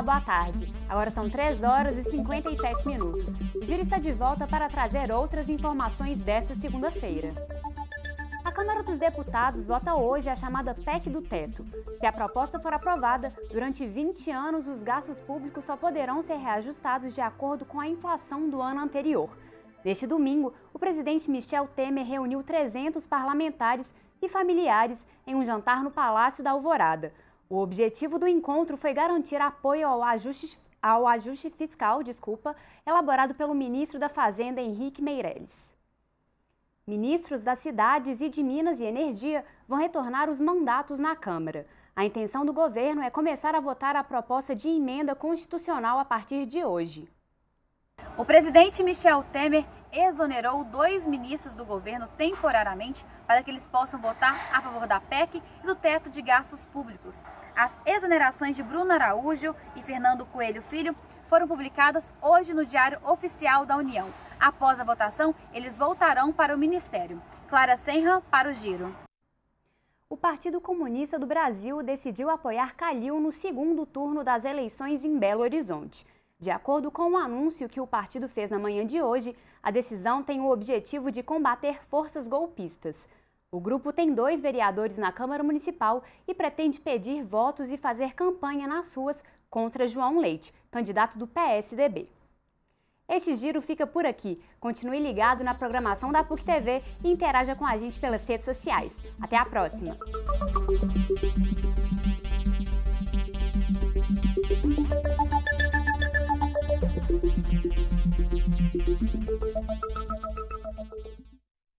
boa tarde. Agora são 3 horas e 57 minutos. O Giro está de volta para trazer outras informações desta segunda-feira. A Câmara dos Deputados vota hoje a chamada PEC do Teto. Se a proposta for aprovada, durante 20 anos os gastos públicos só poderão ser reajustados de acordo com a inflação do ano anterior. Neste domingo, o presidente Michel Temer reuniu 300 parlamentares e familiares em um jantar no Palácio da Alvorada. O objetivo do encontro foi garantir apoio ao ajuste fiscal, elaborado pelo ministro da Fazenda, Henrique Meirelles. Ministros das cidades e de Minas e Energia vão retornar os mandatos na Câmara. A intenção do governo é começar a votar a proposta de emenda constitucional a partir de hoje. O presidente Michel Temer exonerou 2 ministros do governo temporariamente para que eles possam votar a favor da PEC e do teto de gastos públicos. As exonerações de Bruno Araújo e Fernando Coelho Filho foram publicadas hoje no Diário Oficial da União. Após a votação, eles voltarão para o Ministério. Clara Senra para o Giro. O Partido Comunista do Brasil decidiu apoiar Calil no segundo turno das eleições em Belo Horizonte. De acordo com um anúncio que o partido fez na manhã de hoje, a decisão tem o objetivo de combater forças golpistas. O grupo tem 2 vereadores na Câmara Municipal e pretende pedir votos e fazer campanha nas ruas contra João Leite, candidato do PSDB. Este giro fica por aqui. Continue ligado na programação da PUC TV e interaja com a gente pelas redes sociais. Até a próxima!